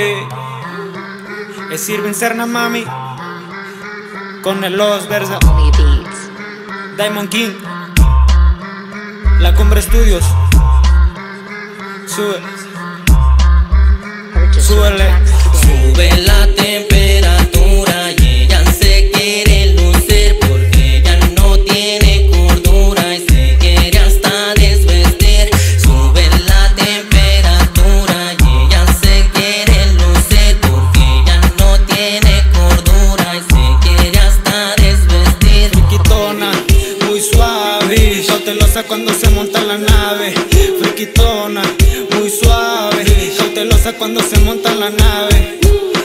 Es Irving Serna, mami, con el Los Versa, Diamond King, La Cumbre Studios. Sube, súbele. Sube la temperatura y ella se quiere lucir porque ella no tiene cordura y se quiere hasta desvestir. Sube la temperatura y ella se quiere lucir porque ella no tiene cordura y se quiere hasta desvestir. Friquitona, muy suave, cautelosa cuando se monta en la nave. Friquitona, muy suave, cautelosa cuando se monta en la nave.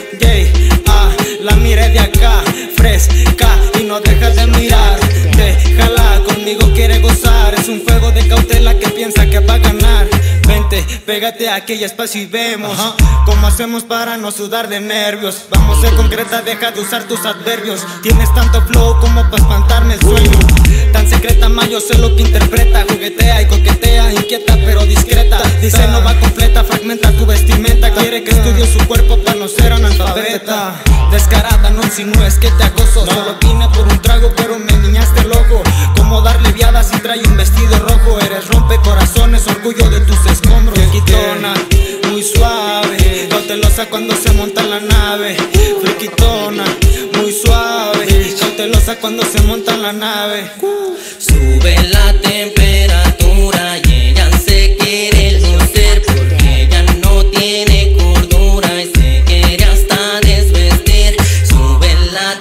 La miré de acá, fresca y no dejas de mirar. Déjala, conmigo quiere gozar. Es un juego de cautela que piensa que va a ganar. Vente, pégate a aquel espacio y vemos cómo hacemos para no sudar de nervios. Vamos a ser concreta, deja de usar tus adverbios. Tienes tanto flow como para espantarme el sueño. Tan secreta, ma, yo sé lo que interpreta. Juguetea y coquetea, inquieta pero discreta. Dice no va completa, fragmenta tu vestimenta. Quiere que estudie su cuerpo para no ser analfabeta. Descarada, no insinúes que te acoso. Solo vine por un trago pero me niñaste el ojo. Como darle viada si trae un vestido rojo. Eres rompecorazones, orgullo de tus escombros. Friquitona, muy suave, cautelosa cuando se monta en la nave. Friquitona, muy suave, cautelosa cuando se monta en la nave. Sube la temperatura y ella se quiere lucir porque ella no tiene cordura y se quiere hasta desvestir. Sube la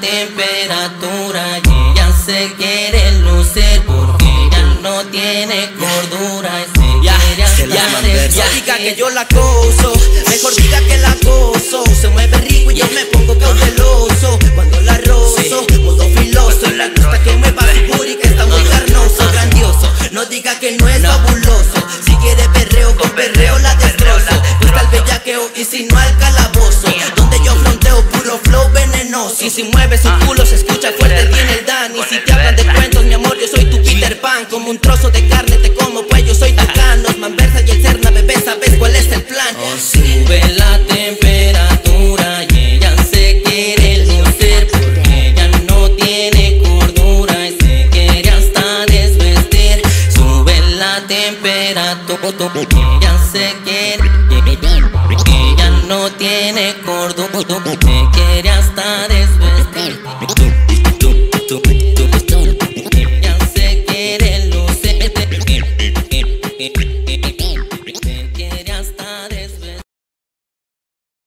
temperatura y ella se quiere lucir porque ella no tiene cordura y se quiere hasta desvestir. Diga que yo la acoso, mejor diga que la gozo. Se mueve rico y yo me pongo cauteloso cuando la rozo, modo filoso. Y le gusta que mueva su booty que está muy carnoso, grandioso. No diga que no es fabuloso. Si quiere perreo, con perreo la destrozo. Gusta el bellaqueo y si no al calabozo, donde yo fronteo puro flow venenoso. Y si mueve su culo se escucha fuerte, tiene el Dani. Si te hablan de cuentos, mi amor, yo soy tu Peter Pan. Como un trozo de carne te como, pues yo soy tu Canos. Manversa y el Serna, bebé, ¿sabes cuál es el plan? Sube la temperatura y ella se quiere lucir porque ella no tiene cordura y se quiere hasta desvestir. Sube la temperatura y ella se quiere, ella no tiene cordura, se quiere